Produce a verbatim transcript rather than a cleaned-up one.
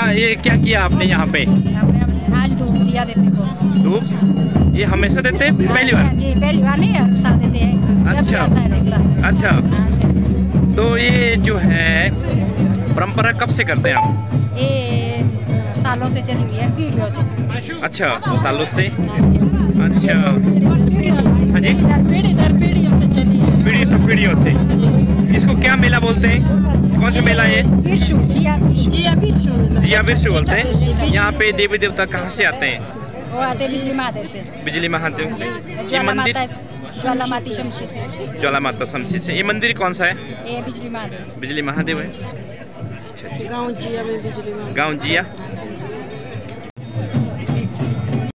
ये क्या किया आपने यहाँ पे? आज धूप दिया देते को। धूप ये हमेशा देते हैं? पहली बार? जी पहली बार नहीं, हर साल देते हैं। अच्छा अच्छा। तो ये जो है परंपरा कब से करते हैं आप? ये सालों से चली हुई है, पीढ़ियों से। अच्छा, सालों से। अच्छा हाँ जी, पीढ़ी दर पीढ़ियों से चली है। पीढ़ी दर पीढ़ियों से। इसको क्या मेला बोलते हैं? कौन सा मेला है? बिरशु, जिया बिरशु। जिया बिरशु। जिया बिरशु बोलते हैं। यहाँ पे देवी देवता कहाँ से आते हैं? वो आते हैं बिजली महादेव से। बिजली महादेव से। ये मंदिर ज्वाला माता शमशी से। ज्वाला माता शमशी से। ये मंदिर कौन सा है? ये बिजली महादेव। बिजली महादेव है। गाँव जिया में बिजली महादेव। गाँव जिया।